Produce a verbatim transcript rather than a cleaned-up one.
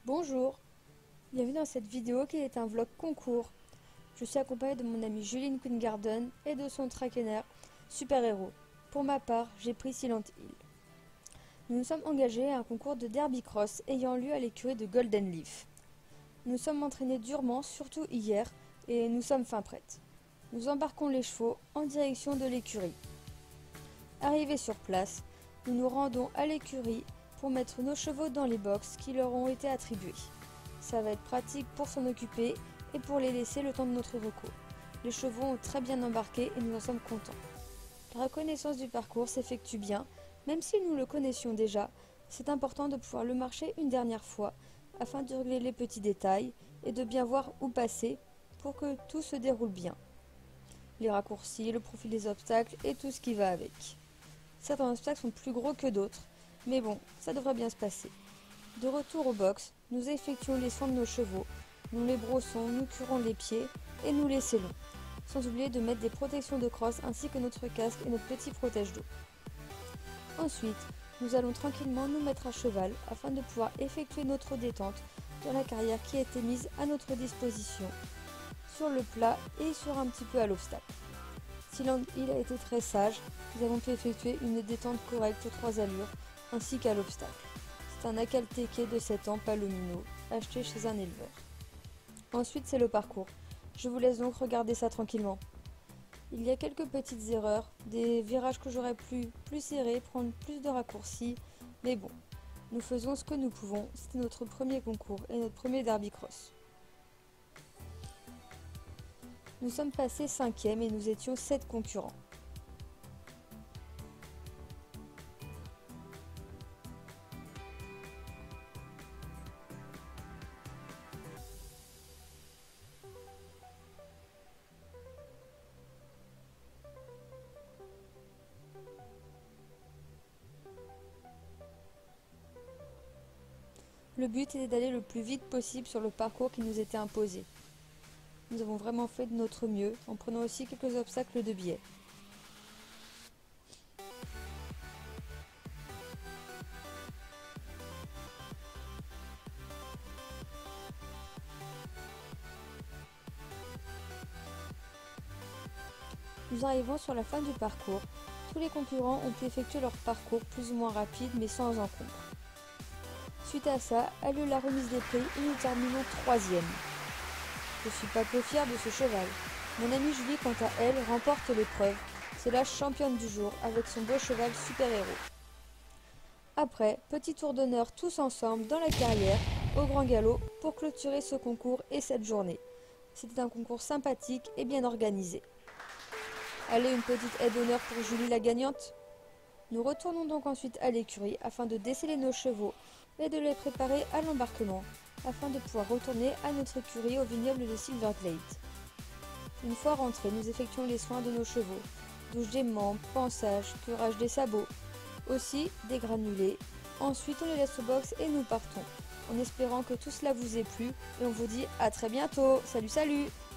Bonjour, bienvenue dans cette vidéo qui est un vlog concours. Je suis accompagnée de mon amie Juline Queengarden et de son traqueneur Super Héros. Pour ma part, j'ai pris Silent Hill. Nous nous sommes engagés à un concours de derby cross ayant lieu à l'écurie de Golden Leaf. Nous sommes entraînés durement, surtout hier, et nous sommes fin prêtes. Nous embarquons les chevaux en direction de l'écurie. Arrivés sur place, nous nous rendons à l'écurie pour mettre nos chevaux dans les boxes qui leur ont été attribués. Ça va être pratique pour s'en occuper et pour les laisser le temps de notre repos. Les chevaux ont très bien embarqué et nous en sommes contents. La reconnaissance du parcours s'effectue bien, même si nous le connaissions déjà, c'est important de pouvoir le marcher une dernière fois afin de régler les petits détails et de bien voir où passer pour que tout se déroule bien. Les raccourcis, le profil des obstacles et tout ce qui va avec. Certains obstacles sont plus gros que d'autres, mais bon, ça devrait bien se passer. De retour au box, nous effectuons les soins de nos chevaux, nous les brossons, nous curons les pieds et nous les scellons, sans oublier de mettre des protections de crosse ainsi que notre casque et notre petit protège d'eau. Ensuite, nous allons tranquillement nous mettre à cheval afin de pouvoir effectuer notre détente dans la carrière qui a été mise à notre disposition, sur le plat et sur un petit peu à l'obstacle. Silent Hill a été très sage, nous avons pu effectuer une détente correcte aux trois allures ainsi qu'à l'obstacle. C'est un Akhal-Teke de sept ans palomino, acheté chez un éleveur. Ensuite c'est le parcours. Je vous laisse donc regarder ça tranquillement. Il y a quelques petites erreurs, des virages que j'aurais pu plus serrer, prendre plus de raccourcis, mais bon, nous faisons ce que nous pouvons, c'était notre premier concours et notre premier derby cross. Nous sommes passés cinquième et nous étions sept concurrents. Le but était d'aller le plus vite possible sur le parcours qui nous était imposé. Nous avons vraiment fait de notre mieux, en prenant aussi quelques obstacles de biais. Nous arrivons sur la fin du parcours. Tous les concurrents ont pu effectuer leur parcours plus ou moins rapide mais sans encombre. Suite à ça, a lieu la remise des prix et nous terminons troisième. Je suis pas peu fière de ce cheval. Mon amie Julie, quant à elle, remporte l'épreuve. C'est la championne du jour avec son beau cheval Super Héros. Après, petit tour d'honneur tous ensemble dans la carrière, au grand galop, pour clôturer ce concours et cette journée. C'était un concours sympathique et bien organisé. Allez, une petite aide d'honneur pour Julie la gagnante. Nous retournons donc ensuite à l'écurie afin de déceler nos chevaux et de les préparer à l'embarquement, afin de pouvoir retourner à notre écurie au vignoble de Silverglade. Une fois rentrés, nous effectuons les soins de nos chevaux, douche des membres, pansage, curage des sabots, aussi des granulés. Ensuite, on les laisse au box et nous partons, en espérant que tout cela vous ait plu, et on vous dit à très bientôt. Salut, salut!